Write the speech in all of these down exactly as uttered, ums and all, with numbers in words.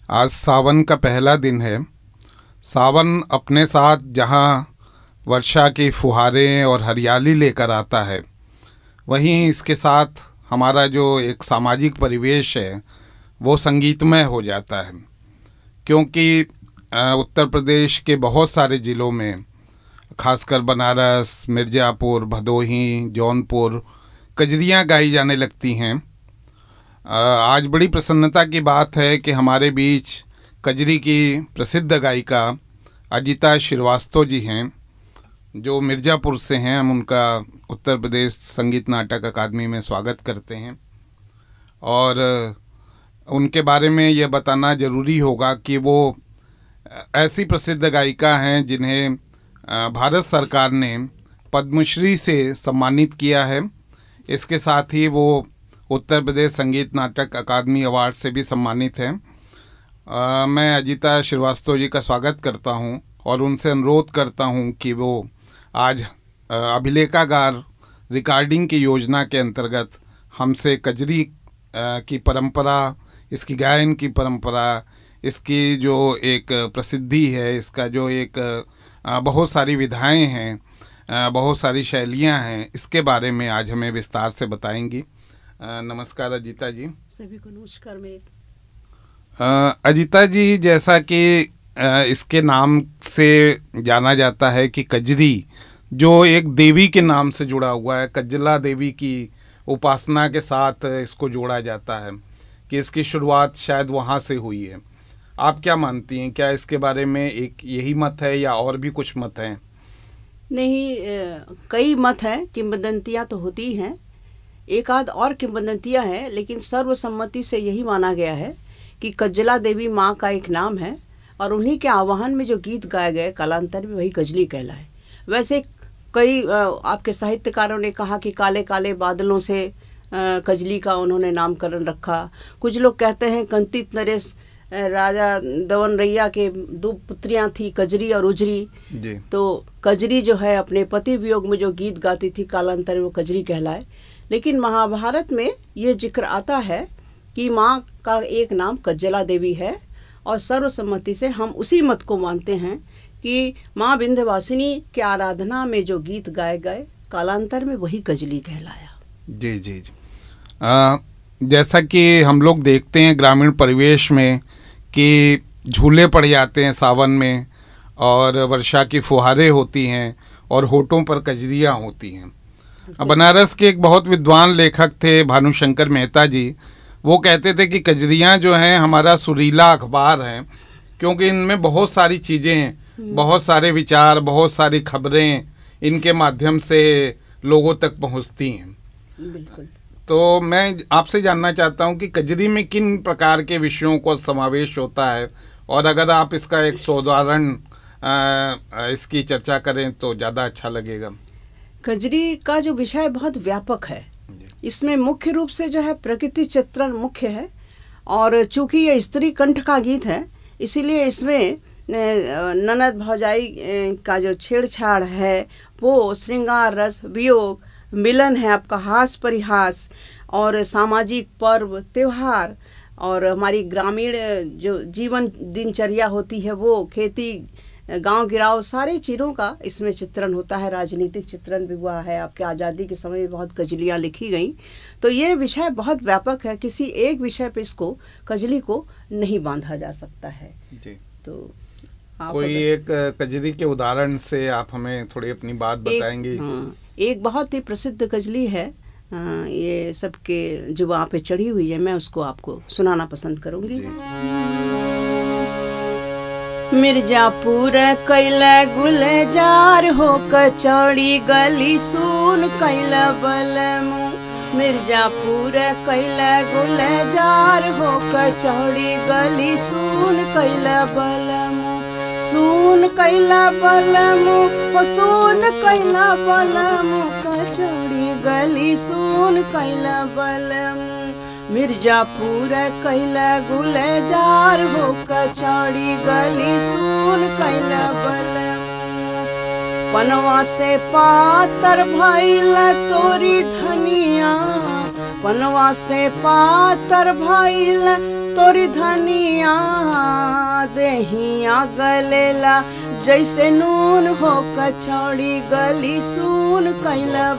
आज सावन का पहला दिन है। सावन अपने साथ जहाँ वर्षा की फुहारें और हरियाली लेकर आता है, वहीं इसके साथ हमारा जो एक सामाजिक परिवेश है वो संगीतमय हो जाता है। क्योंकि उत्तर प्रदेश के बहुत सारे ज़िलों में, खासकर बनारस, मिर्ज़ापुर, भदोही, जौनपुर, कजरियाँ गाई जाने लगती हैं। आज बड़ी प्रसन्नता की बात है कि हमारे बीच कजरी की प्रसिद्ध गायिका अजिता श्रीवास्तव जी हैं, जो मिर्ज़ापुर से हैं। हम उनका उत्तर प्रदेश संगीत नाटक अकादमी में स्वागत करते हैं। और उनके बारे में यह बताना ज़रूरी होगा कि वो ऐसी प्रसिद्ध गायिका हैं जिन्हें भारत सरकार ने पद्मश्री से सम्मानित किया है। इसके साथ ही वो उत्तर प्रदेश संगीत नाटक अकादमी अवार्ड से भी सम्मानित हैं। आ, मैं अजिता श्रीवास्तव जी का स्वागत करता हूं और उनसे अनुरोध करता हूं कि वो आज अभिलेखागार रिकॉर्डिंग की योजना के अंतर्गत हमसे कजरी की परंपरा, इसकी गायन की परंपरा, इसकी जो एक प्रसिद्धि है, इसका जो एक बहुत सारी विधाएं हैं, बहुत सारी शैलियां हैं, इसके बारे में आज हमें विस्तार से बताएंगी। नमस्कार अजिता जी। सभी को नमस्कार। में अजिता जी, जैसा कि इसके नाम से जाना जाता है कि कजरी जो एक देवी के नाम से जुड़ा हुआ है, कजला देवी की उपासना के साथ इसको जोड़ा जाता है, कि इसकी शुरुआत शायद वहाँ से हुई है। आप क्या मानती हैं? क्या इसके बारे में एक यही मत है या और भी कुछ मत हैं? नहीं, कई मत हैं, किंवदंतियाँ तो होती हैं, एक आध और किंवदंतियाँ हैं, लेकिन सर्वसम्मति से यही माना गया है कि कजला देवी माँ का एक नाम है और उन्हीं के आह्वान में जो गीत गाए गए कालांतर में वही कजली कहलाए। वैसे कई आपके साहित्यकारों ने कहा कि काले काले बादलों से कजली का उन्होंने नामकरण रखा। कुछ लोग कहते हैं कंतित नरेश राजा दवन रैया के दो पुत्रियां थी, कजरी और उजरी जी। तो कजरी जो है अपने पति वियोग में जो गीत गाती थी कालांतर में वो कजरी कहलाए। लेकिन महाभारत में ये जिक्र आता है कि माँ का एक नाम कजला देवी है और सर्वसम्मति से हम उसी मत को मानते हैं कि माँ विंध्यवासिनी के आराधना में जो गीत गाए गए कालांतर में वही कजली कहलाया। जी जी जी। आ, जैसा कि हम लोग देखते हैं ग्रामीण परिवेश में कि झूले पड़ जाते हैं सावन में और वर्षा की फुहारें होती हैं और होठों पर कजरियाँ होती हैं। बनारस के एक बहुत विद्वान लेखक थे भानुशंकर मेहता जी, वो कहते थे कि कजरियाँ जो हैं हमारा सुरीला अखबार है, क्योंकि इनमें बहुत सारी चीज़ें हैं, बहुत सारे विचार, बहुत सारी खबरें इनके माध्यम से लोगों तक पहुँचती हैं। बिल्कुल। तो मैं आपसे जानना चाहता हूँ कि कजरी में किन प्रकार के विषयों को समावेश होता है, और अगर आप इसका एक सोदाहरण इसकी चर्चा करें तो ज़्यादा अच्छा लगेगा। कजरी का जो विषय बहुत व्यापक है। इसमें मुख्य रूप से जो है प्रकृति चित्रण मुख्य है, और चूंकि ये स्त्री कंठ का गीत है इसीलिए इसमें ननद भौजाई का जो छेड़छाड़ है वो श्रृंगार रस, वियोग, मिलन है, आपका हास परिहास, और सामाजिक पर्व त्योहार, और हमारी ग्रामीण जो जीवन दिनचर्या होती है वो खेती गांव गिराव सारे चीज़ों का इसमें चित्रण होता है। राजनीतिक चित्रण भी हुआ है, आपके आज़ादी के समय में बहुत कजलियाँ लिखी गई। तो ये विषय बहुत व्यापक है, किसी एक विषय पे इसको कजली को नहीं बांधा जा सकता है जी। तो आप कोई एक कजली के उदाहरण से आप हमें थोड़ी अपनी बात बताएंगे? एक, हाँ, एक बहुत ही प्रसिद्ध कजली है, ये सबके जुबां पे चढ़ी हुई है, मैं उसको आपको सुनाना पसंद करूँगी। मिर्जापुर कैला गुलजार हो कचौड़ी गली सुन कैला बलमू। मिर्जापुर कैला गुलजार हो कचौड़ी गली सुन कैला बलमू। सुन कैला बलमू हो सुन कैला बलमू, कचौड़ी गली सुन कैला बलमू। मिर्जापुर कैला गुलजार हो कचौड़ी गली सुन कैला बलमू। पनवा से पातर भइल तोरी धनिया, पनवा से पातर भइल तोरी धनिया देहिया गलेला जैसे नून हो कचौड़ी गली सुन कैला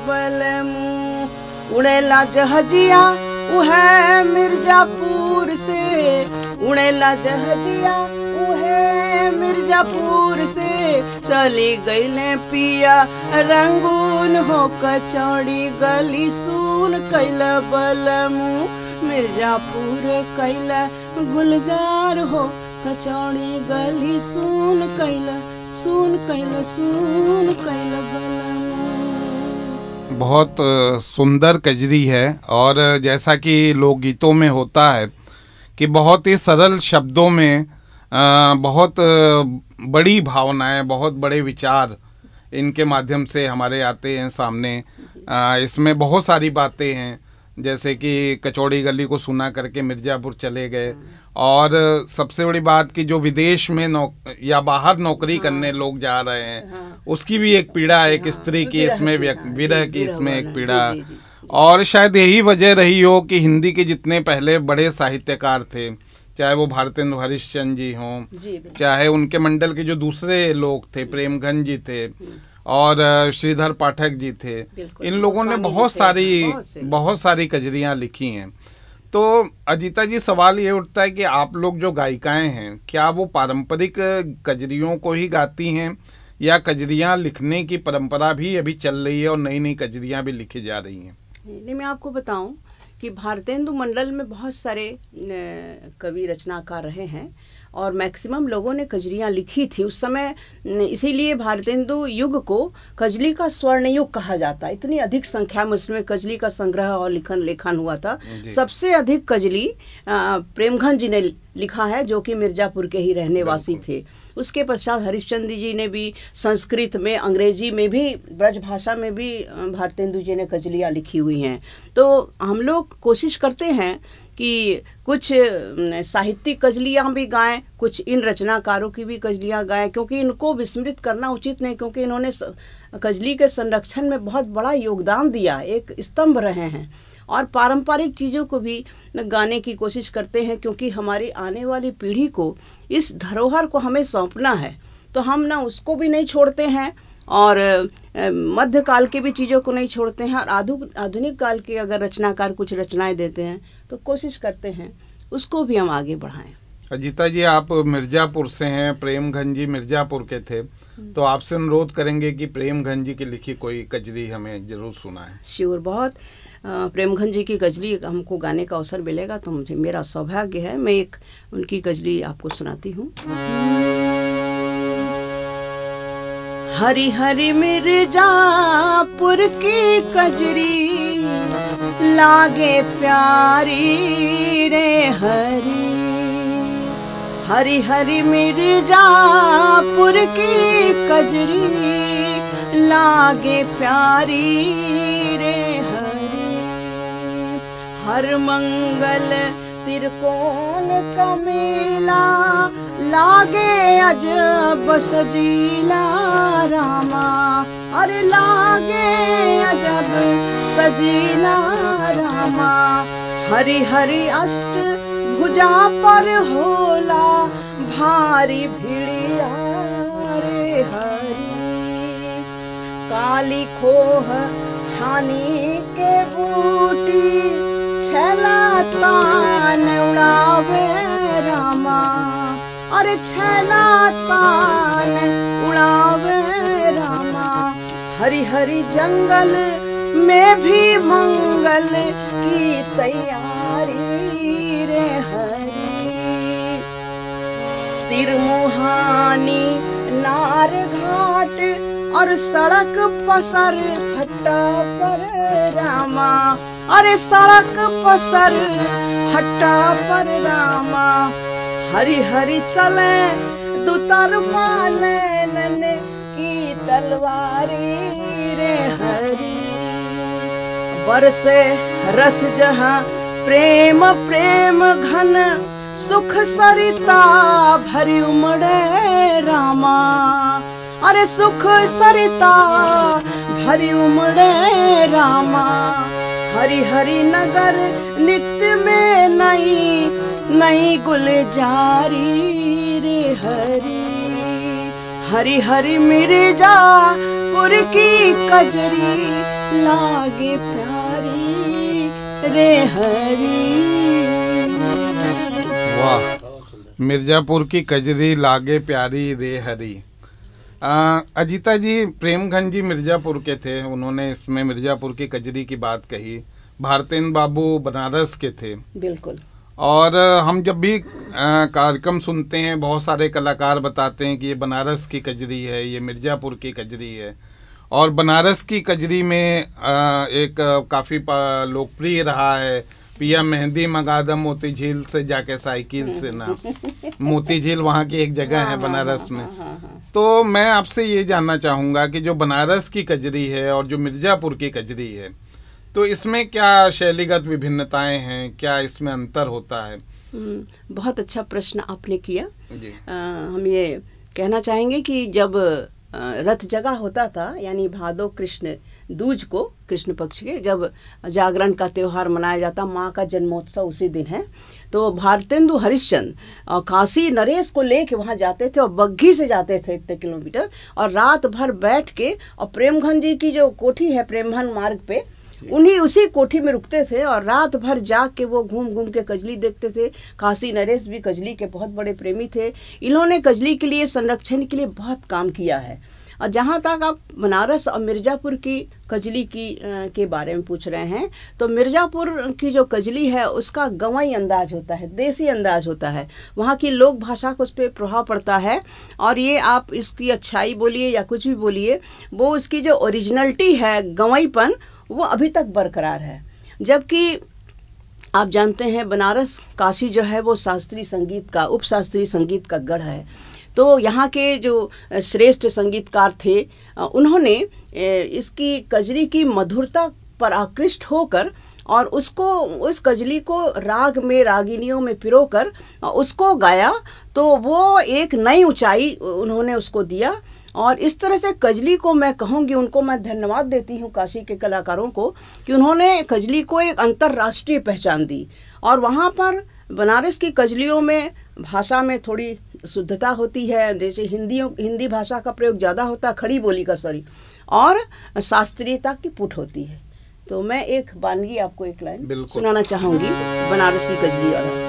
बलमू। उड़ेला जहजिया उहे मिर्जापुर से, उड़ेला जहजिया उहे मिर्जापुर से, चली गईले पिया रंगून हो कचौड़ी गली सुन कैला बलमू। मिर्जापुर कैला गुलजार हो कचौड़ी गली सुन कैला सुन कैला सुन कैला बलमू। बहुत सुंदर कजरी है और जैसा कि लोकगीतों में होता है कि बहुत ही सरल शब्दों में बहुत बड़ी भावनाएं, बहुत बड़े विचार इनके माध्यम से हमारे आते हैं सामने। इसमें बहुत सारी बातें हैं, जैसे कि कचौड़ी गली को सुना करके मिर्ज़ापुर चले गए, और सबसे बड़ी बात कि जो विदेश में नौ या बाहर नौकरी हाँ, करने लोग जा रहे हैं हाँ, उसकी भी एक पीड़ा है, एक हाँ, स्त्री की इसमें विरह की इसमें एक पीड़ा। जी, जी, जी, और शायद यही वजह रही हो कि हिंदी के जितने पहले बड़े साहित्यकार थे, चाहे वो भारतेंदु हरिश्चंद्र जी हों, चाहे उनके मंडल के जो दूसरे लोग थे, प्रेमघन जी थे और श्रीधर पाठक जी थे, इन लोगों ने बहुत सारी बहुत सारी कजरियाँ लिखी हैं। तो अजीता जी, सवाल ये उठता है कि आप लोग जो गायिकाएं हैं, क्या वो पारंपरिक कजरियों को ही गाती हैं या कजरियाँ लिखने की परंपरा भी अभी चल रही है और नई नई कजरियाँ भी लिखी जा रही हैं? नहीं, मैं आपको बताऊं कि भारतेंदु मंडल में बहुत सारे कवि रचनाकार रहे हैं और मैक्सिमम लोगों ने कजरियाँ लिखी थी उस समय, इसीलिए भारतेंदु युग को कजली का स्वर्ण युग कहा जाता है। इतनी अधिक संख्या में उसमें कजली का संग्रह और लिखन लेखन हुआ था। सबसे अधिक कजली प्रेमघन जी ने लिखा है, जो कि मिर्जापुर के ही रहने वासी थे। उसके पश्चात हरिश्चंद्र जी ने भी संस्कृत में, अंग्रेजी में भी, ब्रज भाषा में भी भारतेंदु जी ने कजलियाँ लिखी हुई हैं। तो हम लोग कोशिश करते हैं कि कुछ साहित्यिक कजलियाँ भी गाएं, कुछ इन रचनाकारों की भी कजलियाँ गाएं, क्योंकि इनको विस्मृत करना उचित नहीं, क्योंकि इन्होंने कजली के संरक्षण में बहुत बड़ा योगदान दिया, एक स्तंभ रहे हैं। और पारंपरिक चीज़ों को भी गाने की कोशिश करते हैं, क्योंकि हमारी आने वाली पीढ़ी को इस धरोहर को हमें सौंपना है। तो हम ना उसको भी नहीं छोड़ते हैं और मध्यकाल के भी चीज़ों को नहीं छोड़ते हैं, और आधुनिक काल के अगर रचनाकार कुछ रचनाएं देते हैं तो कोशिश करते हैं उसको भी हम आगे बढ़ाएं। अजीता जी, आप मिर्ज़ापुर से हैं, प्रेमघन जी मिर्ज़ापुर के थे, तो आपसे अनुरोध करेंगे कि प्रेमघन जी की लिखी कोई कजरी हमें जरूर सुनाएं। श्योर, बहुत प्रेमघन जी की गजली हमको गाने का अवसर मिलेगा तो मुझे मेरा सौभाग्य है। मैं एक उनकी गजली आपको सुनाती हूँ। हरी हरी मिर्जापुर की कजरी लागे प्यारी रे हरी, हरी हरी मिर्जापुर की कजरी लागे प्यारी रे हरी, हर मंगल तिरकोन का मेला लागे अजब सजीला रामा, अरे लागे अजब सजीला रामा, हरि हरि अष्ट भुजा पर होला भारी भिड़िया रे हरि, काली खोह छानी के बूटी छला तान उड़ावे रामा, अरे छला तान उड़ावे रामा, हरी हरी जंगल में भी मंगल की तैयारी रे हरी, तिरमुहानी नार घाट और सड़क पसर हट्टा पर रामा, अरे सड़क पसर हट्टा पर रामा, हरी हरी चले दुतरफा नैनन की तलवारी रे हरी, बरसे रस जहाँ प्रेम प्रेम घन सुख सरिता भरी उमड़े रामा, अरे सुख सरिता भरी उमड़े रामा, हरि हरि नगर नित्य में नई नहीं गुलजारी रे हरी, हरी हरी मिर्जापुर की कजरी लागे प्यारी रे हरी। वाह, मिर्जापुर की कजरी लागे प्यारी रे हरी। आ, अजीता जी, प्रेमगंज जी मिर्जापुर के थे, उन्होंने इसमें मिर्जापुर की कजरी की बात कही। भारतेंद्र बाबू बनारस के थे। बिल्कुल। और हम जब भी कार्यक्रम सुनते हैं, बहुत सारे कलाकार बताते हैं कि ये बनारस की कजरी है, ये मिर्जापुर की कजरी है। और बनारस की कजरी में आ, एक काफ़ी लोकप्रिय रहा है, पिया मेहंदी मगादा मोती झील से जाके साइकिल से ना। मोती झील वहाँ की एक जगह है बनारस में। तो मैं आपसे ये जानना चाहूँगा कि जो बनारस की कजरी है और जो मिर्जापुर की कजरी है, तो इसमें क्या शैलीगत विभिन्नताएं हैं, क्या इसमें अंतर होता है? बहुत अच्छा प्रश्न आपने किया जी। आ, हम ये कहना चाहेंगे कि जब रथ जगा होता था, यानी भादो कृष्ण दूज को, कृष्ण पक्ष के, जब जागरण का त्योहार मनाया जाता, माँ का जन्मोत्सव उसी दिन है, तो भारतेंदु हरिश्चंद्र काशी नरेश को लेके वहाँ जाते थे और बग्घी से जाते थे इतने किलोमीटर, और रात भर बैठ के, और प्रेमगंज जी की जो कोठी है प्रेमगंज मार्ग पे, उन्हीं उसी कोठी में रुकते थे और रात भर जाग के वो घूम घूम के कजली देखते थे। काशी नरेश भी कजली के बहुत बड़े प्रेमी थे। इन्होंने कजली के लिए, संरक्षण के लिए बहुत काम किया है। और जहाँ तक आप बनारस और मिर्ज़ापुर की कजली की आ, के बारे में पूछ रहे हैं, तो मिर्ज़ापुर की जो कजली है उसका गंवई अंदाज होता है, देसी अंदाज होता है, वहाँ की लोक भाषा को उस पर प्रभाव पड़ता है। और ये आप इसकी अच्छाई बोलिए या कुछ भी बोलिए, वो उसकी जो ओरिजिनलिटी है, गंवईपन, वो अभी तक बरकरार है। जबकि आप जानते हैं बनारस, काशी जो है वो शास्त्रीय संगीत का, उप शास्त्रीय संगीत का गढ़ है। तो यहाँ के जो श्रेष्ठ संगीतकार थे, उन्होंने इसकी कजरी की मधुरता पर आकृष्ट होकर और उसको, उस कजली को राग में, रागिनियों में पिरोकर उसको गाया, तो वो एक नई ऊंचाई उन्होंने उसको दिया। और इस तरह से कजली को मैं कहूँगी, उनको मैं धन्यवाद देती हूँ काशी के कलाकारों को, कि उन्होंने कजली को एक अंतर्राष्ट्रीय पहचान दी। और वहाँ पर बनारस की कजलियों में भाषा में थोड़ी शुद्धता होती है, जैसे हिंदियों हिंदी भाषा का प्रयोग ज़्यादा होता है, खड़ी बोली का, सॉरी, और शास्त्रीयता की पुट होती है। तो मैं एक वानगी आपको एक लाइन सुनाना चाहूँगी बनारसी कजली वाला।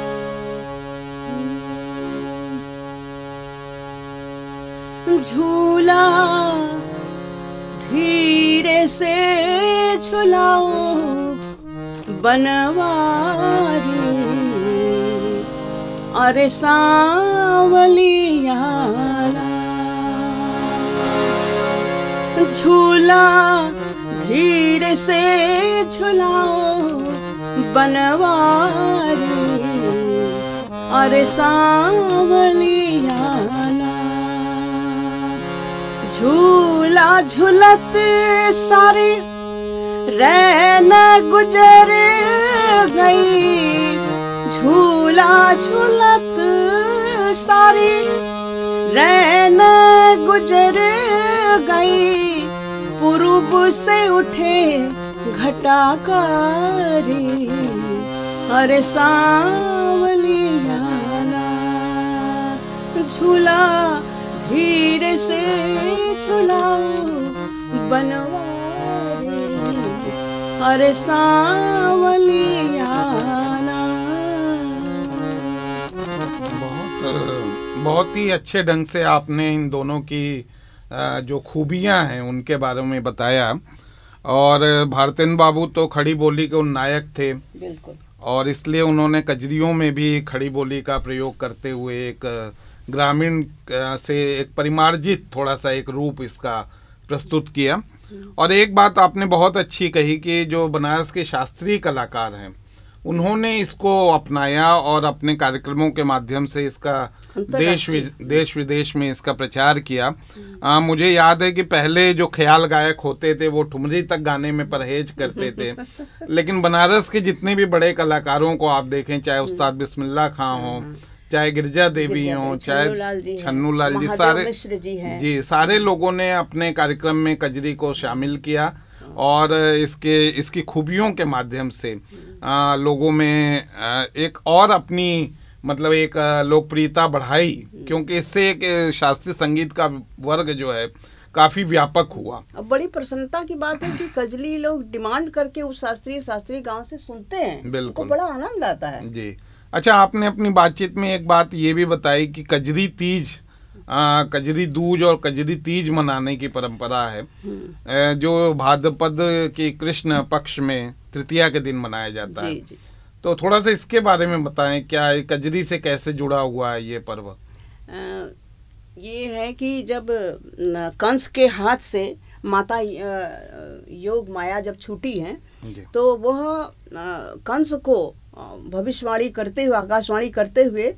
झूला धीरे से झुलाओ बनवारी, अरे सांवलिया, झूला धीरे से झुलाओ बनवारी, अरे सांवलिया, झूला झुलत सारी रैन गुजर गई, झूला झुलत सारी रैन गुजर गई, पूरब से उठे घटाकारी, अरे सांवलिया, झूला धीरे से झुलाओ बनवारी, अरे सांवलिया। बहुत बहुत ही अच्छे ढंग से आपने इन दोनों की जो खूबियां हैं उनके बारे में बताया। और भारतेंद्र बाबू तो खड़ी बोली के उन नायक थे, बिल्कुल, और इसलिए उन्होंने कजरियों में भी खड़ी बोली का प्रयोग करते हुए एक ग्रामीण से एक परिमार्जित थोड़ा सा एक रूप इसका प्रस्तुत किया। और एक बात आपने बहुत अच्छी कही कि जो बनारस के शास्त्रीय कलाकार हैं उन्होंने इसको अपनाया और अपने कार्यक्रमों के माध्यम से इसका देश देश विदेश में इसका प्रचार किया। आ, मुझे याद है कि पहले जो ख्याल गायक होते थे वो ठुमरी तक गाने में परहेज करते थे, लेकिन बनारस के जितने भी बड़े कलाकारों को आप देखें, चाहे उस्ताद बिस्मिल्लाह खां हो, चाहे गिरजा देवी हो, चाहे छन्नू लाल जी, सारे जी, जी सारे लोगों ने अपने कार्यक्रम में कजरी को शामिल किया और इसके इसकी खूबियों के माध्यम से आ, लोगों में आ, एक और अपनी मतलब एक लोकप्रियता बढ़ाई, क्योंकि इससे एक शास्त्रीय संगीत का वर्ग जो है काफी व्यापक हुआ। अब बड़ी प्रसन्नता की बात है कि कजली लोग डिमांड करके उस शास्त्रीय शास्त्रीय गांव से सुनते हैं। बिल्कुल, बड़ा आनंद आता है जी। अच्छा, आपने अपनी बातचीत में एक बात ये भी बताई कि कजरी तीज, आ, कजरी दूज और कजरी तीज मनाने की परंपरा है, जो भाद्रपद के कृष्ण पक्ष में तृतीया के दिन मनाया जाता जी, है। जी। तो थोड़ा सा इसके बारे में बताएं, क्या कजरी से कैसे जुड़ा हुआ है ये पर्व? आ, ये है कि जब कंस के हाथ से माता योग माया जब छूटी है, तो वह कंस को भविष्यवाणी करते हुए, आकाशवाणी करते हुए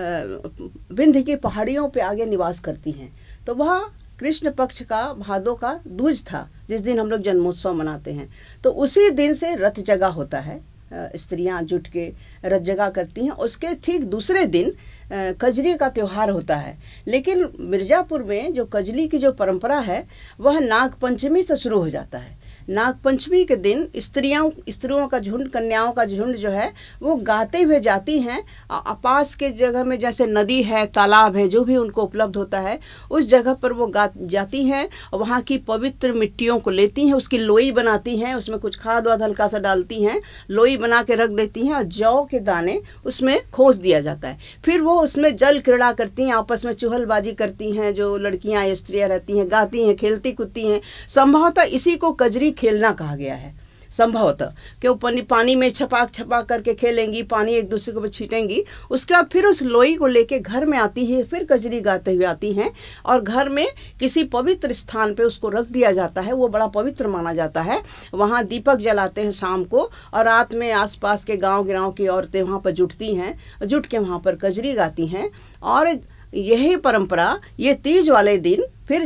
विंध्य की पहाड़ियों पे आगे निवास करती हैं। तो वह कृष्ण पक्ष का भादों का दूज था, जिस दिन हम लोग जन्मोत्सव मनाते हैं। तो उसी दिन से रथ जगा होता है, स्त्रियां जुट के रथ जगा करती हैं। उसके ठीक दूसरे दिन कजरी का त्योहार होता है। लेकिन मिर्जापुर में जो कजली की जो परंपरा है वह नाग पंचमी से शुरू हो जाता है। नाग पंचमी के दिन स्त्रियों स्त्रियों का झुंड, कन्याओं का झुंड जो है वो गाते हुए जाती हैं। पास के जगह में जैसे नदी है, तालाब है, जो भी उनको उपलब्ध होता है उस जगह पर वो गा जाती हैं। वहाँ की पवित्र मिट्टियों को लेती हैं, उसकी लोई बनाती हैं, उसमें कुछ खाद वाद हल्का सा डालती हैं, लोई बना के रख देती हैं और जौ के दाने उसमें खोस दिया जाता है। फिर वो उसमें जल क्रीड़ा करती हैं, आपस में चुहलबाजी करती हैं। जो लड़कियाँ या स्त्रियाँ रहती हैं गाती हैं, खेलती कूदती हैं। संभवतः इसी को कजरी खेलना कहा गया है, संभवतः, क्यों पानी पानी में छपाक छपाक करके खेलेंगी, पानी एक दूसरे को छीटेंगी। उसके बाद फिर उस लोई को लेके घर में आती है, फिर कजरी गाते हुए आती हैं और घर में किसी पवित्र स्थान पे उसको रख दिया जाता है। वो बड़ा पवित्र माना जाता है। वहाँ दीपक जलाते हैं शाम को, और रात में आसपास के गांव गिराव की औरतें वहाँ पर जुटती हैं, जुट के वहाँ पर कजरी गाती हैं। और यही परंपरा ये तीज वाले दिन, फिर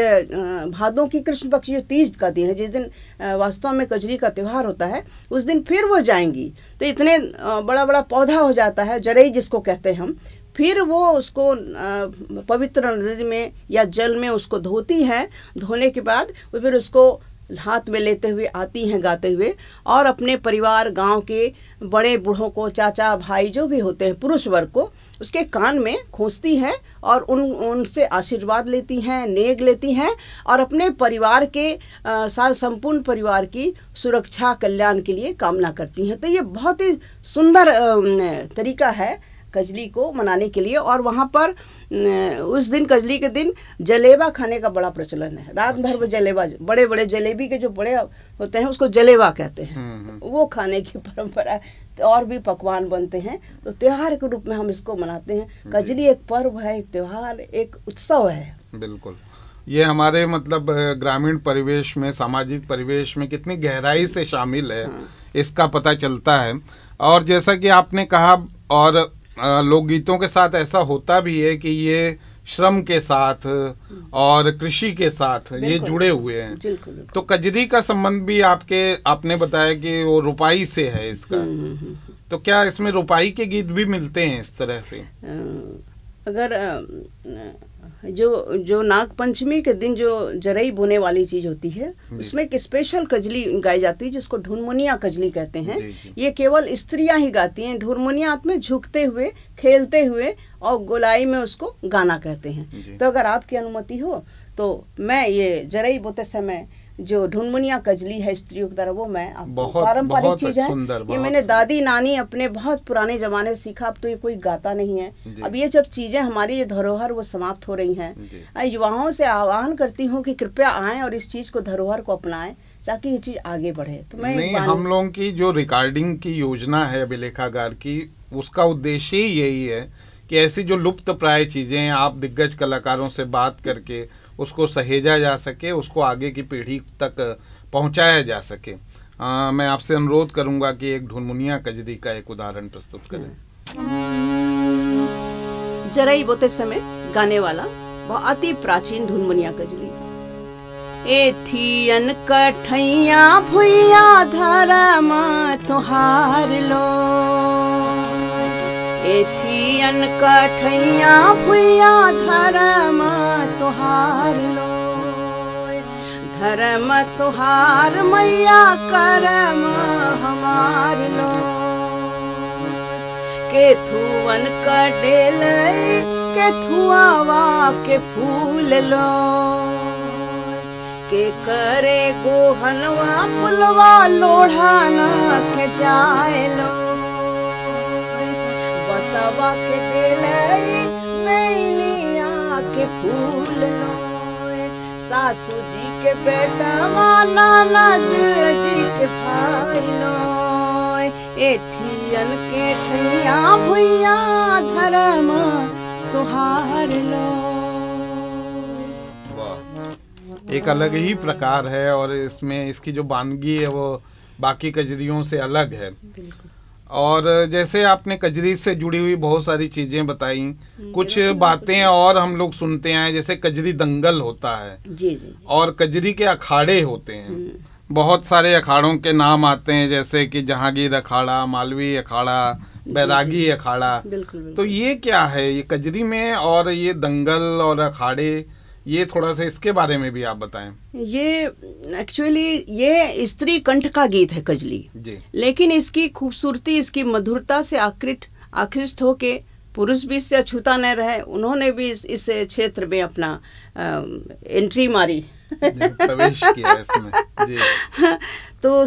भादों की कृष्ण पक्ष जो तीज का दिन है, जिस दिन वास्तव में कजरी का त्यौहार होता है, उस दिन फिर वो जाएंगी। तो इतने बड़ा बड़ा पौधा हो जाता है, जरई जिसको कहते हैं हम। फिर वो उसको पवित्र नदी में या जल में उसको धोती हैं। धोने के बाद वो फिर उसको हाथ में लेते हुए आती हैं गाते हुए, और अपने परिवार, गांव के बड़े बूढ़ों को, चाचा भाई जो भी होते हैं पुरुष वर्ग को, उसके कान में खोसती हैं और उन उनसे आशीर्वाद लेती हैं, नेग लेती हैं, और अपने परिवार के साथ संपूर्ण परिवार की सुरक्षा कल्याण के लिए कामना करती हैं। तो ये बहुत ही सुंदर तरीका है कजली को मनाने के लिए। और वहाँ पर उस दिन, कजली के दिन, जलेबा खाने का बड़ा प्रचलन है। रात भर वो जलेबा, बड़े बड़े जलेबी के जो बड़े होते हैं उसको जलेबा कहते हैं, वो खाने की परंपरा है। और भी पकवान बनते हैं। तो त्योहार के रूप में हम इसको मनाते हैं। कजली एक पर्व है, एक त्योहार, एक उत्सव है। बिल्कुल, ये हमारे मतलब ग्रामीण परिवेश में, सामाजिक परिवेश में कितनी गहराई से शामिल है, हाँ। इसका पता चलता है। और जैसा कि आपने कहा, और लोकगीतों के साथ ऐसा होता भी है कि ये श्रम के साथ और कृषि के साथ ये जुड़े हुए हैं। तो कजरी का संबंध भी आपके आपने बताया कि वो रुपाई से है इसका। तो क्या इसमें रुपाई के गीत भी मिलते हैं इस तरह से? अगर जो जो नाग पंचमी के दिन जो जरई बोने वाली चीज होती है, उसमें एक स्पेशल कजली गाई जाती है जिसको ढुनमुनिया कजली कहते हैं। जी, जी। ये केवल स्त्रियां ही गाती हैं। ढुनमुनिया हाथ में झुकते हुए, खेलते हुए, और गोलाई में उसको गाना कहते हैं। तो अगर आपकी अनुमति हो तो मैं ये जरई बोते समय जो ढुनमुनिया कजली है स्त्रियों की तरह, वो मैं आपको, पारंपरिक चीज है ये, मैंने दादी नानी अपने बहुत पुराने जमाने से सीखा। अब तो ये कोई गाता नहीं है। अब ये जब चीजें हमारी जो धरोहर वो समाप्त हो रही हैं। युवाओं से आह्वान करती हूँ कि कृपया आएं और इस चीज को, धरोहर को अपनाएं, ताकि ये चीज आगे बढ़े। तो मैं नहीं, हम लोगों की जो रिकॉर्डिंग की योजना है अभिलेखागार की, उसका उद्देश्य ही यही है कि ऐसी जो लुप्त प्राय चीजें हैं, आप दिग्गज कलाकारों से बात करके उसको सहेजा जा सके, उसको आगे की पीढ़ी तक पहुंचाया जा सके। आ, मैं आपसे अनुरोध करूंगा कि एक ढुनमुनिया कजरी का एक उदाहरण प्रस्तुत करें। जरई बोते समय गाने वाला बहुत ही प्राचीन ढुनमुनिया कजरी। एठियन कठैया भुइया धरम तुहार लो, एठियन कठैया भुइया धरम तुहार लो, धर्म तुहार मैया करम हमार लो के थुवन कडेल के थुआवा के फूल लो के करे गोहनवा पुलवा लोढ़ाना के जाए लो बसवा के देलई मैलिया के फूल लो सासू जी के बेटा नाना जी के भाई लो एठियन के ठैया भुइया धर्म तुहार लो। एक अलग ही प्रकार है और इसमें इसकी जो वानगी है वो बाकी कजरियों से अलग है। और जैसे आपने कजरी से जुड़ी हुई बहुत सारी चीजें बताई, कुछ बातें और हम लोग सुनते हैं जैसे कजरी दंगल होता है जी जी और कजरी के अखाड़े होते हैं। बहुत सारे अखाड़ों के नाम आते हैं जैसे कि जहांगीर अखाड़ा, मालवी अखाड़ा, बैरागी अखाड़ा। तो ये क्या है ये कजरी में और ये दंगल और अखाड़े, ये थोड़ा सा इसके बारे में भी आप बताएं। ये एक्चुअली ये स्त्री कंठ का गीत है कजली जी, लेकिन इसकी खूबसूरती इसकी मधुरता से आकृष्ट आकृष्ट होके पुरुष भी इससे अछूता न रहे, उन्होंने भी इस, इस क्षेत्र में अपना आ, एंट्री मारी प्रवेश किया इसमें जी। तो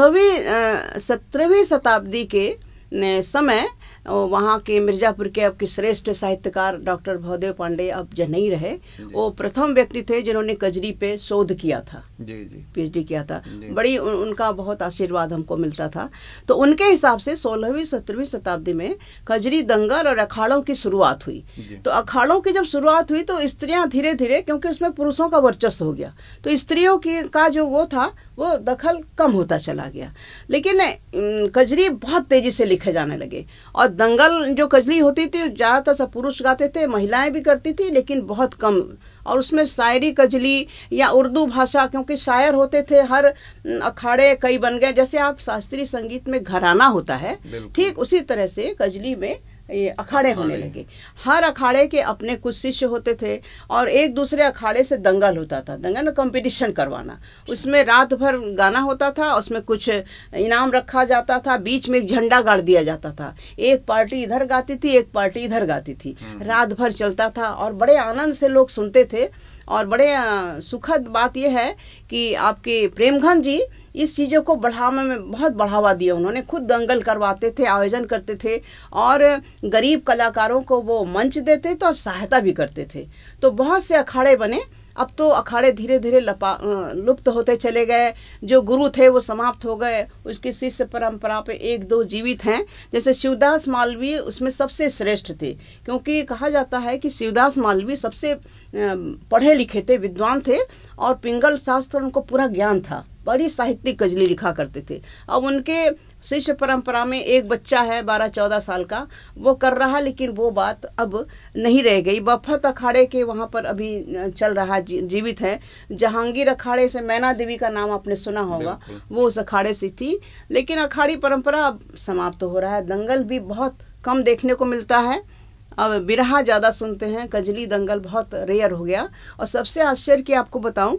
सोलहवीं सत्रहवीं शताब्दी के समय वहाँ के मिर्जापुर के अब के श्रेष्ठ साहित्यकार डॉक्टर भवदेव पांडे अब जन रहे, वो प्रथम व्यक्ति थे जिन्होंने कजरी पे शोध किया था जी जी पीएचडी किया था। बड़ी उन, उनका बहुत आशीर्वाद हमको मिलता था। तो उनके हिसाब से सोलहवीं सत्रहवीं शताब्दी में कजरी दंगल और अखाड़ों की शुरुआत हुई। तो अखाड़ों की जब शुरुआत हुई तो स्त्रियां धीरे धीरे, क्योंकि उसमें पुरुषों का वर्चस्व हो गया, तो स्त्रियों की का जो वो था वो दखल कम होता चला गया। लेकिन कजरी बहुत तेजी से लिखे जाने लगे और दंगल जो कजरी होती थी ज़्यादातर सब पुरुष गाते थे, महिलाएं भी करती थी लेकिन बहुत कम। और उसमें शायरी कजली या उर्दू भाषा, क्योंकि शायर होते थे, हर अखाड़े कई बन गए। जैसे आप शास्त्रीय संगीत में घराना होता है, ठीक उसी तरह से कजली में ये अखाड़े होने लगे। हर अखाड़े के अपने कुछ शिष्य होते थे और एक दूसरे अखाड़े से दंगल होता था। दंगल में कंपटीशन करवाना, उसमें रात भर गाना होता था, उसमें कुछ इनाम रखा जाता था, बीच में एक झंडा गाड़ दिया जाता था, एक पार्टी इधर गाती थी एक पार्टी इधर गाती थी, रात भर चलता था और बड़े आनंद से लोग सुनते थे। और बड़े सुखद बात यह है कि आपके प्रेमघन जी इस चीज़ों को बढ़ावा में बहुत बढ़ावा दिया। उन्होंने खुद दंगल करवाते थे, आयोजन करते थे और गरीब कलाकारों को वो मंच देते थे और सहायता भी करते थे। तो बहुत से अखाड़े बने। अब तो अखाड़े धीरे धीरे लपा लुप्त होते चले गए, जो गुरु थे वो समाप्त हो गए, उसकी शिष्य परंपरा पे एक दो जीवित हैं। जैसे शिवदास मालवीय उसमें सबसे श्रेष्ठ थे, क्योंकि कहा जाता है कि शिवदास मालवीय सबसे पढ़े लिखे थे, विद्वान थे और पिंगल शास्त्र उनको पूरा ज्ञान था, बड़ी साहित्यिक कजली लिखा करते थे। अब उनके शिष्य परंपरा में एक बच्चा है बारह चौदह साल का, वो कर रहा, लेकिन वो बात अब नहीं रह गई। बफत अखाड़े के वहाँ पर अभी चल रहा जी, जीवित है। जहांगीर अखाड़े से मैना देवी का नाम आपने सुना होगा, वो उस अखाड़े से थी, लेकिन अखाड़ी परंपरा अब समाप्त हो रहा है। दंगल भी बहुत कम देखने को मिलता है, अब बिरहा ज़्यादा सुनते हैं, कजली दंगल बहुत रेयर हो गया। और सबसे आश्चर्य की आपको बताऊं,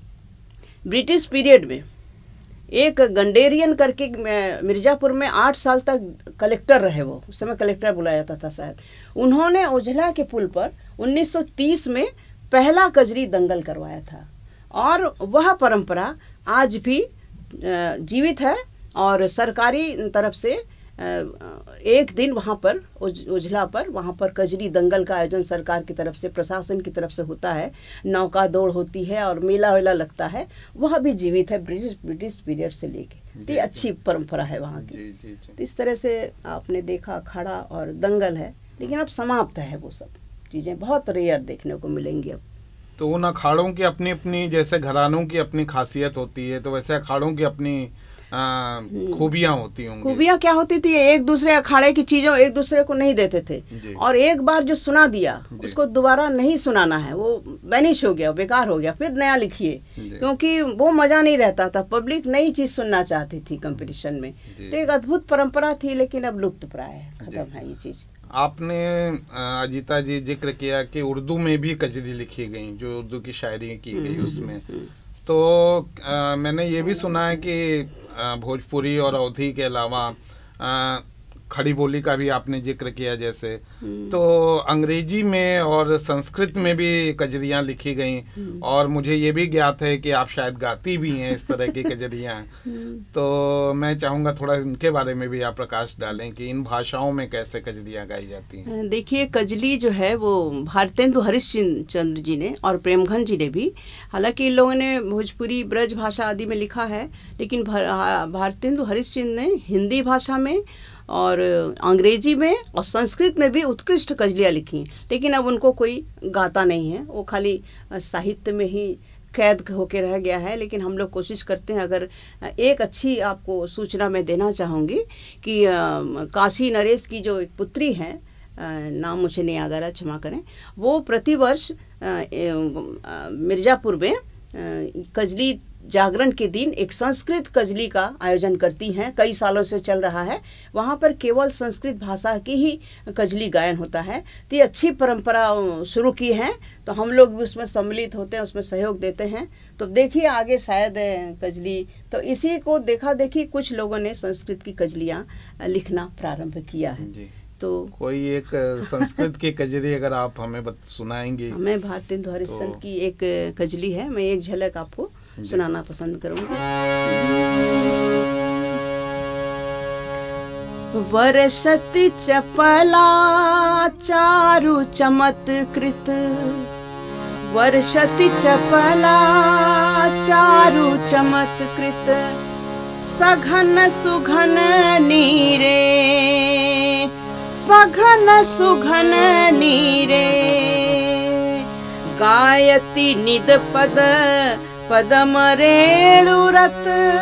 ब्रिटिश पीरियड में एक गंडेरियन करके मिर्जापुर में आठ साल तक कलेक्टर रहे, वो उस समय कलेक्टर बुलाया जाता था शायद, उन्होंने ओझला के पुल पर उन्नीस सौ तीस में पहला कजरी दंगल करवाया था। और वह परंपरा आज भी जीवित है और सरकारी तरफ से एक दिन वहाँ पर ओझला पर वहाँ पर कजरी दंगल का आयोजन सरकार की तरफ से, प्रशासन की तरफ से होता है। नौका दौड़ होती है और मेला वेला लगता है, वह भी जीवित है ब्रिटिश ब्रिटिश पीरियड से लेके। तो अच्छी परंपरा है वहाँ की। तो इस तरह से आपने देखा अखाड़ा और दंगल है, लेकिन अब समाप्त है, वो सब चीज़ें बहुत रेयर देखने को मिलेंगी अब। तो उन अखाड़ों की अपनी अपनी, जैसे घरानों की अपनी खासियत होती है, तो वैसे अखाड़ों की अपनी खूबियां होती होंगी। खूबियां क्या होती थी, एक दूसरे अखाड़े की चीजों एक दूसरे को नहीं देते थे, और एक बार जो सुना दिया उसको दोबारा नहीं सुनाना है, वो बैनिश हो गया, बेकार हो गया, फिर नया लिखिए, क्योंकि वो मजा नहीं रहता था। पब्लिक नई चीज सुनना चाहती थी कंपटीशन में। तो एक अद्भुत परंपरा थी, लेकिन अब लुप्त प्राय है, खत्म है ये चीज। आपने अजीता जी जिक्र किया कि उर्दू में भी कजरी लिखी गई, जो उर्दू की शायरी की गई उसमें, तो आ, मैंने ये भी सुना है कि आ, भोजपुरी और अवधी के अलावा आ, खड़ी बोली का भी आपने जिक्र किया जैसे, तो अंग्रेजी में और संस्कृत में भी कजरियाँ लिखी गई, और मुझे ये भी ज्ञात है कि आप शायद गाती भी हैं इस तरह की कजरियाँ। तो मैं चाहूँगा थोड़ा इनके बारे में भी आप प्रकाश डालें कि इन भाषाओं में कैसे कजरियाँ गाई जाती हैं। देखिए, कजली जो है वो भारतेंदु हरिश्चंद्र जी ने और प्रेमघन जी ने भी, हालांकि इन लोगों ने भोजपुरी ब्रज भाषा आदि में लिखा है, लेकिन भारतेंदु हरिश्चंद्र ने हिंदी भाषा में और अंग्रेजी में और संस्कृत में भी उत्कृष्ट कजलियाँ लिखी, लेकिन अब उनको कोई गाता नहीं है, वो खाली साहित्य में ही कैद होके रह गया है। लेकिन हम लोग कोशिश करते हैं। अगर एक अच्छी आपको सूचना मैं देना चाहूँगी कि काशी नरेश की जो एक पुत्री है, नाम मुझे नहीं याद आ रहा, क्षमा करें, वो प्रतिवर्ष मिर्ज़ापुर में कजली जागरण के दिन एक संस्कृत कजली का आयोजन करती हैं। कई सालों से चल रहा है। वहाँ पर केवल संस्कृत भाषा की ही कजली गायन होता है। तो ये अच्छी परंपरा शुरू की है, तो हम लोग भी उसमें सम्मिलित होते हैं, उसमें सहयोग देते हैं। तो देखिए आगे शायद कजली, तो इसी को देखा देखी कुछ लोगों ने संस्कृत की कजलियाँ लिखना प्रारंभ किया है। तो कोई एक संस्कृत की कजली अगर आप हमें सुनाएंगी। मैं भारतेंदु हरिश्चंद्र तो... की एक कजली है, मैं एक झलक आपको सुनाना पसंद करूंगी। वर्षति चपला चारु चमत्कृत, वर्षति चपला चारु चमत्कृत, सघन सुघन नीरे, सघन सुघन नीरे, गायति निद पद पदम रेणुरत,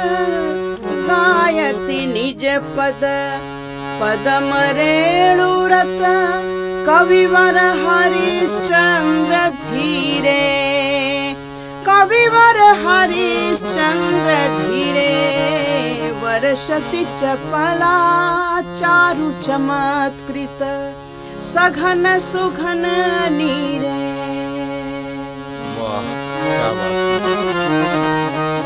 गायति निज पद पदम रेणुरत, कविवर हरिश्चंद्र धीरे, कविवर हरिश्चंद्र धीरे, वर्षति चपला चारु चमत्कृत, सघन सुघन नीरे। वाह, क्या बात।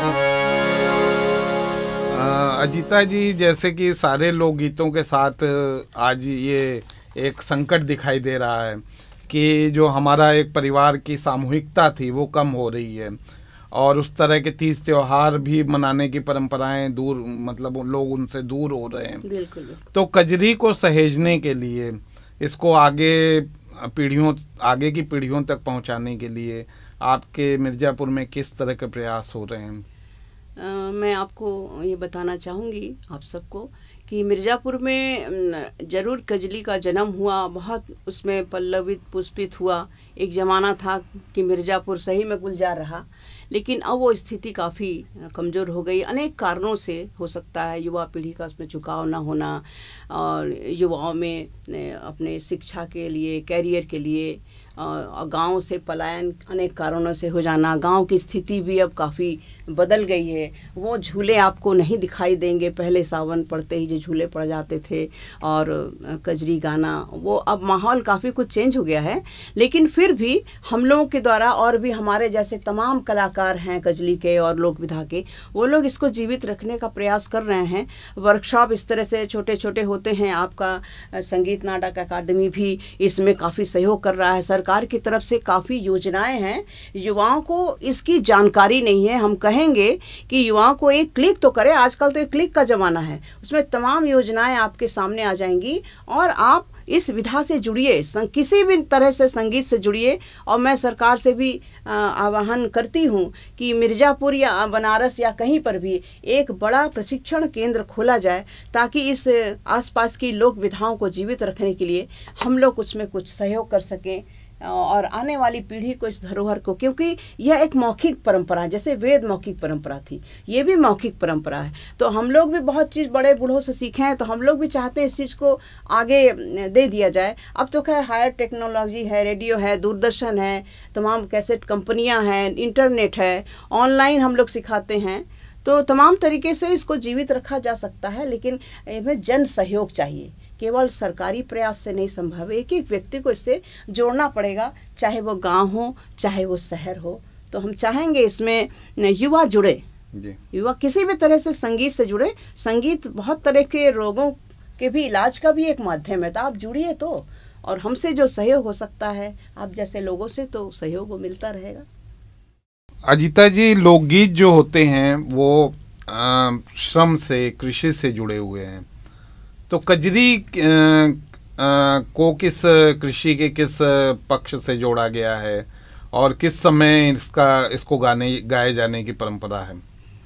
अजीता जी, जैसे कि सारे लोकगीतों के साथ आज ये एक संकट दिखाई दे रहा है कि जो हमारा एक परिवार की सामूहिकता थी वो कम हो रही है, और उस तरह के तीज त्योहार भी मनाने की परंपराएं दूर, मतलब लोग उनसे दूर हो रहे हैं। बिल्कुल। तो कजरी को सहेजने के लिए, इसको आगे पीढ़ियों आगे की पीढ़ियों तक पहुंचाने के लिए आपके मिर्ज़ापुर में किस तरह के प्रयास हो रहे हैं? आ, मैं आपको ये बताना चाहूँगी आप सबको कि मिर्ज़ापुर में ज़रूर कजली का जन्म हुआ, बहुत उसमें पल्लवित पुष्पित हुआ। एक ज़माना था कि मिर्ज़ापुर सही में गुलजार रहा, लेकिन अब वो स्थिति काफ़ी कमज़ोर हो गई। अनेक कारणों से हो सकता है, युवा पीढ़ी का उसमें झुकाव ना होना, और युवाओं में अपने शिक्षा के लिए, कैरियर के लिए और गांव से पलायन अनेक कारणों से हो जाना। गांव की स्थिति भी अब काफ़ी बदल गई है। वो झूले आपको नहीं दिखाई देंगे, पहले सावन पड़ते ही जो झूले पड़ जाते थे और कजरी गाना, वो अब माहौल काफ़ी कुछ चेंज हो गया है। लेकिन फिर भी हम लोगों के द्वारा, और भी हमारे जैसे तमाम कलाकार हैं कजली के और लोक विधा के, वो लोग इसको जीवित रखने का प्रयास कर रहे हैं। वर्कशॉप इस तरह से छोटे छोटे होते हैं। आपका संगीत नाटक अकादमी भी इसमें काफ़ी सहयोग कर रहा है। सरकार की तरफ से काफ़ी योजनाएं हैं। युवाओं को इसकी जानकारी नहीं है। हम कहेंगे कि युवाओं को एक क्लिक तो करें, आजकल तो एक क्लिक का ज़माना है, उसमें तमाम योजनाएं आपके सामने आ जाएंगी और आप इस विधा से जुड़िए, किसी भी तरह से संगीत से जुड़िए। और मैं सरकार से भी आह्वान करती हूँ कि मिर्ज़ापुर या बनारस या कहीं पर भी एक बड़ा प्रशिक्षण केंद्र खोला जाए, ताकि इस आसपास की लोक विधाओं को जीवित रखने के लिए हम लोग उसमें कुछ सहयोग कर सकें और आने वाली पीढ़ी को इस धरोहर को, क्योंकि यह एक मौखिक परंपरा है, जैसे वेद मौखिक परंपरा थी, ये भी मौखिक परंपरा है। तो हम लोग भी बहुत चीज़ बड़े बूढ़ों से सीखे हैं, तो हम लोग भी चाहते हैं इस चीज़ को आगे दे दिया जाए। अब तो खैर हायर टेक्नोलॉजी है, रेडियो है, दूरदर्शन है, तमाम कैसेट कंपनियां हैं, इंटरनेट है, ऑनलाइन हम लोग सिखाते हैं, तो तमाम तरीके से इसको जीवित रखा जा सकता है। लेकिन इसमें जन सहयोग चाहिए, केवल सरकारी प्रयास से नहीं संभव है। एक एक व्यक्ति को इससे जोड़ना पड़ेगा, चाहे वो गांव हो चाहे वो शहर हो। तो हम चाहेंगे इसमें युवा जुड़े जी। युवा किसी भी तरह से संगीत से जुड़े। संगीत बहुत तरह के रोगों के भी इलाज का भी एक माध्यम है, तो आप जुड़िए तो, और हमसे जो सहयोग हो सकता है आप जैसे लोगों से, तो सहयोग मिलता रहेगा। अजीता जी, लोकगीत जो होते हैं वो आ, श्रम से, कृषि से जुड़े हुए हैं, तो कजरी आ, आ, को किस कृषि के किस पक्ष से जोड़ा गया है और किस समय इसका इसको गाने गाए जाने की परंपरा है?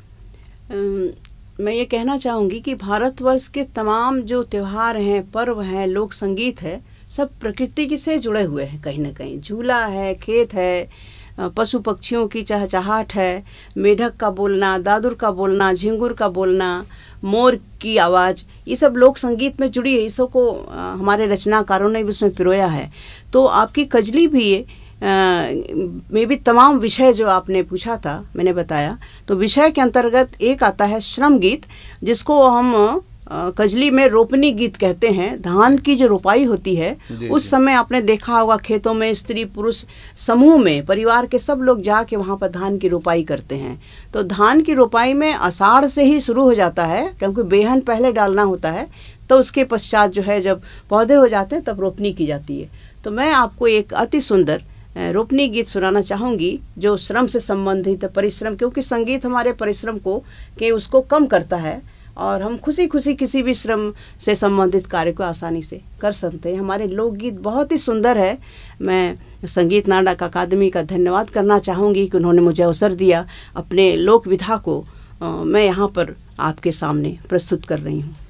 मैं ये कहना चाहूँगी कि भारतवर्ष के तमाम जो त्योहार हैं, पर्व हैं, लोक संगीत है, सब प्रकृति से जुड़े हुए हैं कहीं ना कहीं। झूला है, खेत है, पशु पक्षियों की चहचहाहट है, मेढक का बोलना, दादुर का बोलना, झिंगुर का बोलना, मोर की आवाज़, ये सब लोक संगीत में जुड़ी है। इसको को हमारे रचनाकारों ने भी उसमें पिरोया है। तो आपकी कजली भी ये में भी तमाम विषय जो आपने पूछा था मैंने बताया, तो विषय के अंतर्गत एक आता है श्रम गीत, जिसको हम कजली में रोपनी गीत कहते हैं। धान की जो रोपाई होती है उस समय आपने देखा होगा खेतों में स्त्री पुरुष समूह में परिवार के सब लोग जाके वहाँ पर धान की रोपाई करते हैं। तो धान की रोपाई में आषाढ़ से ही शुरू हो जाता है, क्योंकि बेहन पहले डालना होता है, तो उसके पश्चात जो है जब पौधे हो जाते हैं तब रोपनी की जाती है। तो मैं आपको एक अति सुंदर रोपनी गीत सुनाना चाहूँगी जो श्रम से संबंधित है, परिश्रम, क्योंकि संगीत हमारे परिश्रम को के उसको कम करता है और हम खुशी खुशी किसी भी श्रम से संबंधित कार्य को आसानी से कर सकते हैं। हमारे लोकगीत बहुत ही सुंदर है। मैं संगीत नाटक अकादमी का धन्यवाद करना चाहूँगी कि उन्होंने मुझे अवसर दिया अपने लोक विधा को आ, मैं यहाँ पर आपके सामने प्रस्तुत कर रही हूँ।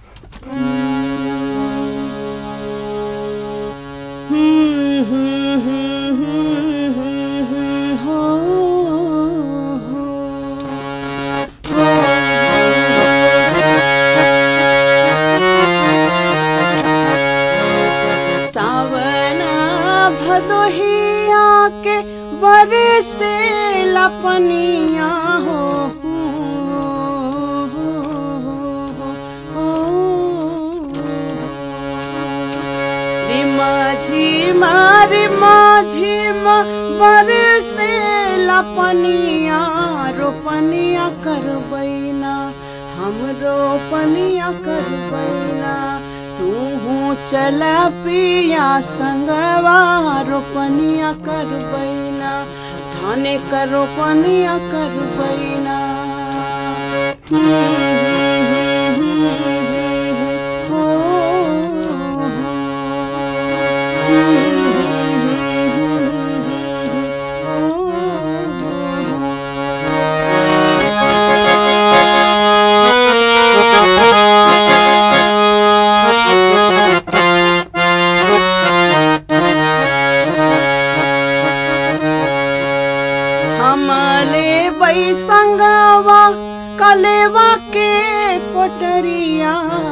भदोहिया के बरसे लपनिया हो, रिमा झिमा रिमा झिमा बरसे लपनिया, रोपनिया करबैना हम रोपनिया करबैना, तू चल पिया संगवा रोपनिया करबैना, धाने का रोपनिया करबैना। संगवा कलेवा के पोटरिया,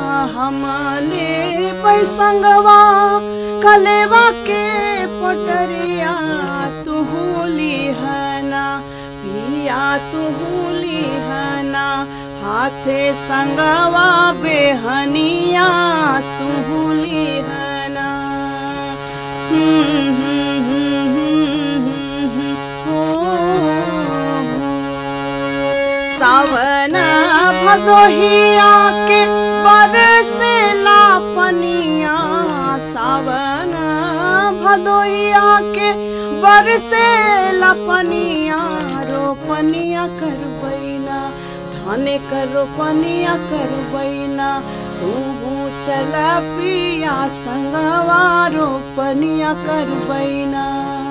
हमारे पैसंगवा कलेवा के पोटरिया, तू लिहना पिया तू लिहना, हाथे संगवा बेहनिया तू लिहना। सावन भदोहिया के बरसे लापनिया, सावन भदोहिया के बरसे लापनिया, रोपनिया करबैना धाने का रोपनिया करबैना, तू चल पिया संगवा रोपनिया करबैना।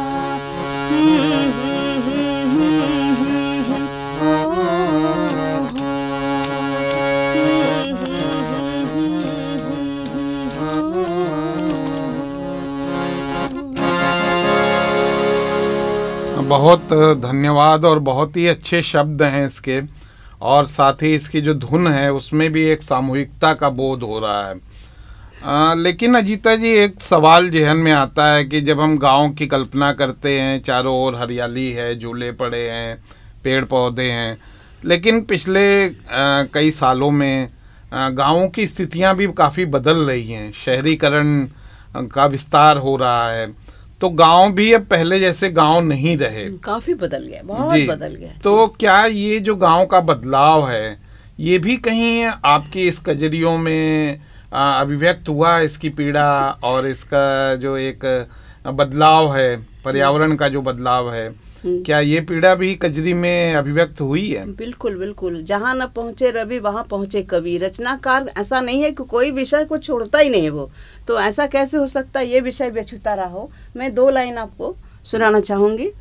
बहुत धन्यवाद, और बहुत ही अच्छे शब्द हैं इसके, और साथ ही इसकी जो धुन है उसमें भी एक सामूहिकता का बोध हो रहा है। आ, लेकिन अजीता जी, एक सवाल जहन में आता है कि जब हम गांव की कल्पना करते हैं, चारों ओर हरियाली है, झूले पड़े हैं, पेड़ पौधे हैं, लेकिन पिछले आ, कई सालों में गांवों की स्थितियां भी काफ़ी बदल रही हैं, शहरीकरण का विस्तार हो रहा है। तो गांव भी अब पहले जैसे गांव नहीं रहे, काफी बदल गया, बहुत बदल गया। तो क्या ये जो गांव का बदलाव है ये भी कहीं आपकी इस कजरियों में अभिव्यक्त हुआ, इसकी पीड़ा और इसका जो एक बदलाव है, पर्यावरण का जो बदलाव है, क्या ये पीड़ा भी कजरी में अभिव्यक्त हुई है? बिल्कुल बिल्कुल, जहाँ न पहुँचे रवि वहाँ पहुँचे कवि। रचनाकार ऐसा नहीं है कि कोई विषय को छोड़ता ही नहीं है वो, तो ऐसा कैसे हो सकता है ये विषय बेछुता रहा हो। मैं दो लाइन आपको सुनाना चाहूंगी।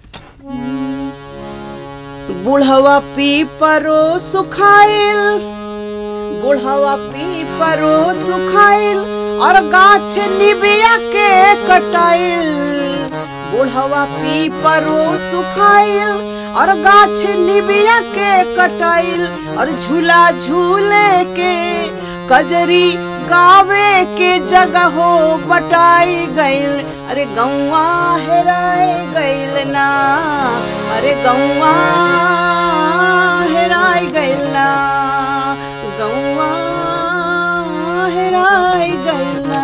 बुढ़वा पीपरो सुखाइल, बुढ़वा पीपरो सुखाइल और गाछ निबिया के कटाइल। बुढ़वा पीपरो सुखाइल और गाछ निबिया के कटाइल और झूला झूले के कजरी गावे के जगह हो बटाई गइल। अरे गौवा हेराए गइल ना, अरे गौवा हेराए गइल ना, गौवा हेराए गइल ना।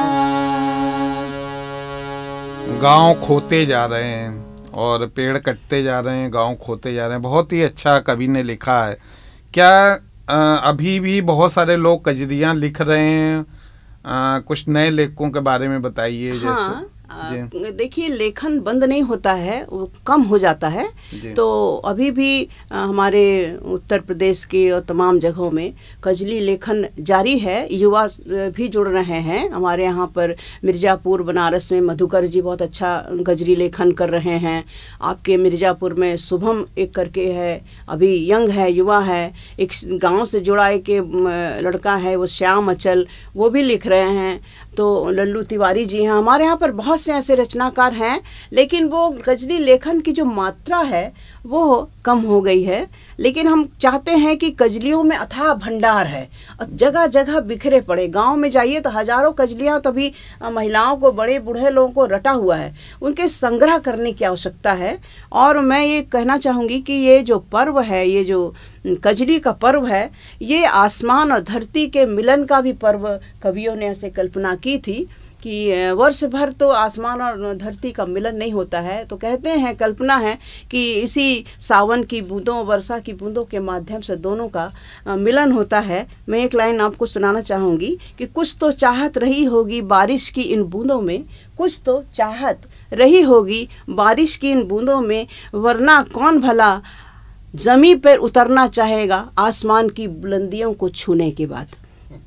गांव खोते जा रहे हैं और पेड़ कटते जा रहे हैं, गांव खोते जा रहे हैं। बहुत ही अच्छा कवि ने लिखा है। क्या आ, अभी भी बहुत सारे लोग कजरियाँ लिख रहे हैं? आ, कुछ नए लेखकों के बारे में बताइए। हाँ, देखिए लेखन बंद नहीं होता है, वो कम हो जाता है। तो अभी भी हमारे उत्तर प्रदेश के और तमाम जगहों में कजली लेखन जारी है। युवा भी जुड़ रहे हैं। हमारे यहाँ पर मिर्ज़ापुर, बनारस में मधुकर जी बहुत अच्छा गजरी लेखन कर रहे हैं। आपके मिर्ज़ापुर में शुभम एक करके है, अभी यंग है, युवा है। एक गांव से जुड़ा एक लड़का है, वो श्याम अचल, वो भी लिख रहे हैं। तो लल्लू तिवारी जी हैं। हमारे यहाँ पर बहुत से ऐसे रचनाकार हैं, लेकिन वो गजली लेखन की जो मात्रा है वो कम हो गई है। लेकिन हम चाहते हैं कि कजलियों में अथाह भंडार है, जगह जगह बिखरे पड़े। गांव में जाइए तो हजारों कजलियाँ तो अभी महिलाओं को, बड़े बूढ़े लोगों को रटा हुआ है। उनके संग्रह करने की आवश्यकता है। और मैं ये कहना चाहूँगी कि ये जो पर्व है, ये जो कजली का पर्व है, ये आसमान और धरती के मिलन का भी पर्व कवियों ने ऐसे कल्पना की थी कि वर्ष भर तो आसमान और धरती का मिलन नहीं होता है। तो कहते हैं, कल्पना है कि इसी सावन की बूंदों, वर्षा की बूंदों के माध्यम से दोनों का मिलन होता है। मैं एक लाइन आपको सुनाना चाहूँगी कि कुछ तो चाहत रही होगी बारिश की इन बूंदों में, कुछ तो चाहत रही होगी बारिश की इन बूंदों में, वरना कौन भला ज़मीं पर उतरना चाहेगा आसमान की बुलंदियों को छूने के बाद।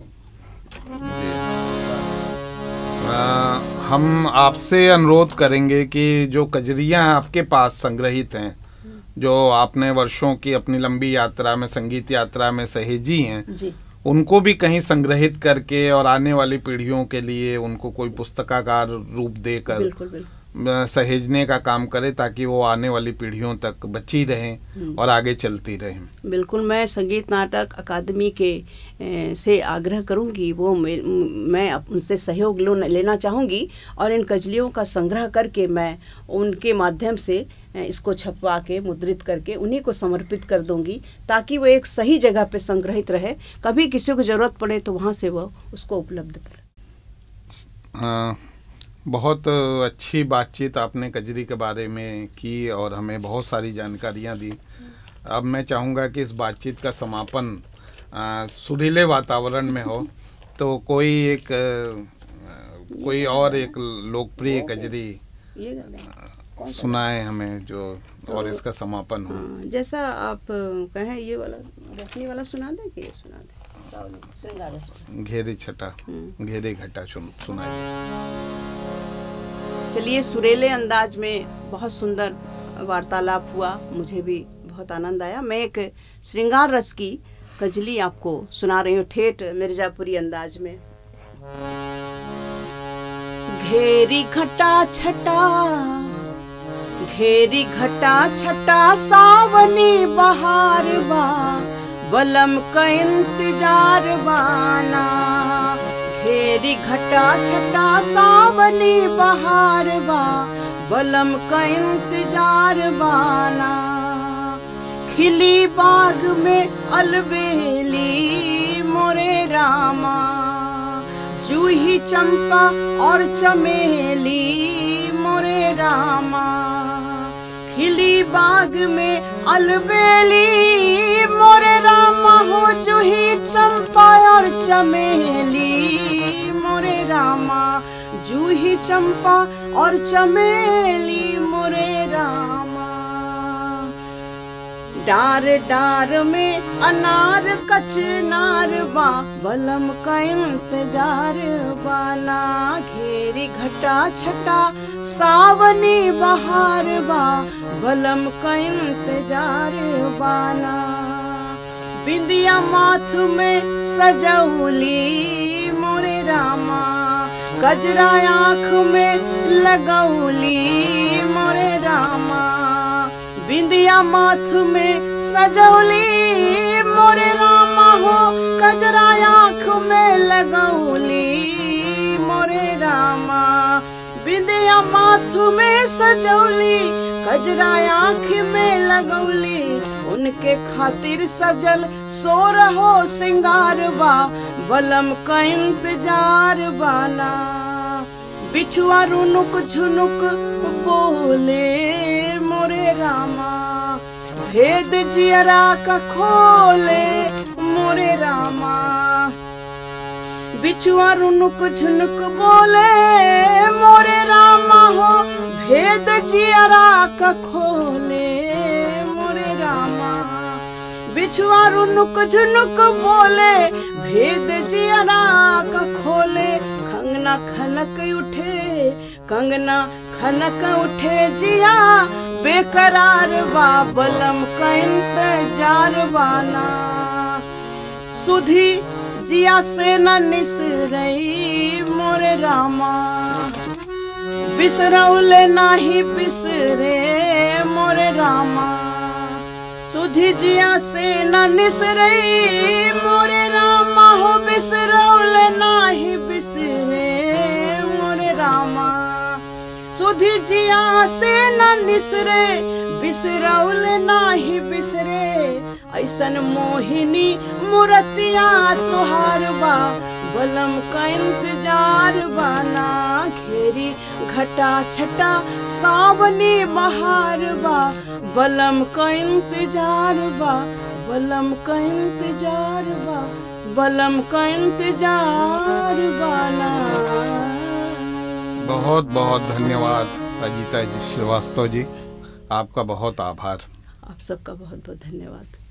आ, हम आपसे अनुरोध करेंगे कि जो कजरियाँ आपके पास संग्रहित हैं, जो आपने वर्षों की अपनी लंबी यात्रा में, संगीत यात्रा में सहेजी हैं, जी, उनको भी कहीं संग्रहित करके और आने वाली पीढ़ियों के लिए उनको कोई पुस्तकाकार रूप देकर बिल्कुल, बिल्कुल। सहेजने का काम करे, ताकि वो आने वाली पीढ़ियों तक बची रहें और आगे चलती रहें। बिल्कुल, मैं संगीत नाटक अकादमी के ए, से आग्रह करूंगी, वो मैं, मैं उनसे सहयोग लेना चाहूंगी और इन कजलियों का संग्रह करके मैं उनके माध्यम से इसको छपवा के मुद्रित करके उन्हीं को समर्पित कर दूंगी, ताकि वो एक सही जगह पे संग्रहित रहे। कभी किसी को ज़रूरत पड़े तो वहाँ से वो उसको उपलब्ध करे। हाँ, बहुत अच्छी बातचीत आपने कजरी के बारे में की और हमें बहुत सारी जानकारियाँ दी। अब मैं चाहूँगा कि इस बातचीत का समापन सुरीले वातावरण में हो, तो कोई एक आ, कोई और एक लोकप्रिय कजरी सुनाए हमें जो तो, और इसका समापन हो। जैसा आप कहें, ये वाला रखनी वाला सुना दें कि ये सुना दें? घेरे छटा, घेरे घटा सुनाए। चलिए, सुरीले अंदाज में बहुत सुंदर वार्तालाप हुआ, मुझे भी बहुत आनंद आया। मैं एक श्रृंगार रस की कजली आपको सुना रही हूँ, ठेठ मिर्जापुरी अंदाज में। घेरी घटा छटा, घेरी घटा छटा सावनी बहार बा, बलम का इंतजार बाना। घेरी घटा छटा सावनी बहार बा, बलम का इंतजार बाना। खिली बाग में अलबेली मोरे रामा, जूही चंपा और चमेली मोरे रामा। रामा। खिली बाग में अलबेली मोरे रामा हो, जूही चंपा और चमेली मोरे रामा। जूही चंपा और चमेली मोरे रामा। डार डार में अनार कचनार बा, बलम का इंतजार बाना। घेरी घटा छटा सावनी बहार बा, बलम का इंतजार बाना। बिंदिया माथ में सजौली मोरे रामा, गजरा आँख में लगौली मोरे रामा। बिंदिया माथ में सजौली मोरे रामा हो, गजरा आँख में लगौली मोरे रामा। बिंदिया माथ में सजौली, गजरा आँख में लगौली। उनके खातिर सजल सो रहो सिंगार बा, बलम का इंतजार बाना। बिछुआ रुनुक झुनुक बोले मोरे रामा, भेद जियरा का खोले मोरे रामा। बिछुआ रुनुक झुनुक बोले मोरे रामा हो, भेद जियरा का खोले मोरे रामा। बिछुआ रुनुक झुनुक बोले, भेद जियरा का खोले। कंगना खनक उठे, कंगना खनक उठे जिया बेकरार बा, बलम का इंतजार बाना। सुधी जिया से न निसरई मोरे रामा, बिसरौले नाही बिसरे मोरे रामा। सुधी जिया से न निसरई मोरे रामा हो, बिसरौले नाही बिसरे मोरे रामा। सुधी जिया से न निसरे, बिसरौले नाही बिसरे। ऐसन मोहिनी मूर्तिया तोहार बा, बलम का इंतजार बाना। घेरी घटा छटा सावनी बहार बा, बलम का इंतजार बा, बलम का इंतजार बा, बलम का इंतजार बाना। बहुत बहुत धन्यवाद अजीता जी श्रीवास्तव जी, आपका बहुत आभार। आप सबका बहुत बहुत धन्यवाद।